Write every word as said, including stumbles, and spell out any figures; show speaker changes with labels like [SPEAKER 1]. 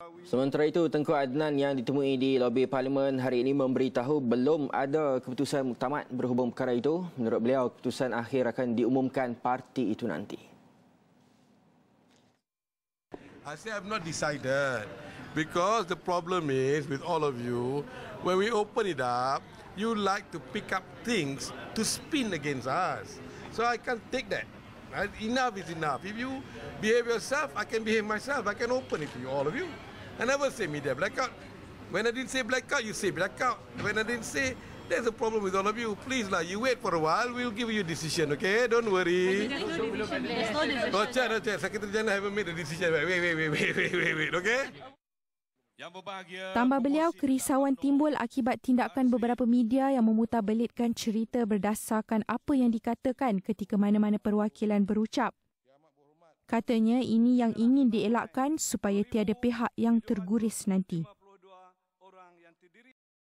[SPEAKER 1] Sementara itu, Tengku Adnan yang ditemui di lobi Parlimen hari ini memberitahu belum ada keputusan muktamad berhubung perkara itu. Menurut beliau, keputusan akhir akan diumumkan parti itu nanti.
[SPEAKER 2] I say I've not decided because the problem is with all of you, when we open it up, you like to pick up things to spin against us. So I can't take that. Right? Enough is enough. If you behave yourself, I can behave myself. I can open it to you, all of you. I never say media blackout. When I didn't say blackout, you say blackout. When I didn't say, there's a problem with all of you. Please, lah, you wait for a while. We'll give you a decision, okay? Don't worry.
[SPEAKER 3] There's no decision. There's no decision.
[SPEAKER 2] No, check, no, check. Secretary General haven't made a decision. Wait, wait, wait, wait, wait, wait, wait, okay?
[SPEAKER 4] Tambah beliau, kerisauan timbul akibat tindakan beberapa media yang memutarbelitkan cerita berdasarkan apa yang dikatakan ketika mana-mana perwakilan berucap. Katanya ini yang ingin dielakkan supaya tiada pihak yang terguris nanti.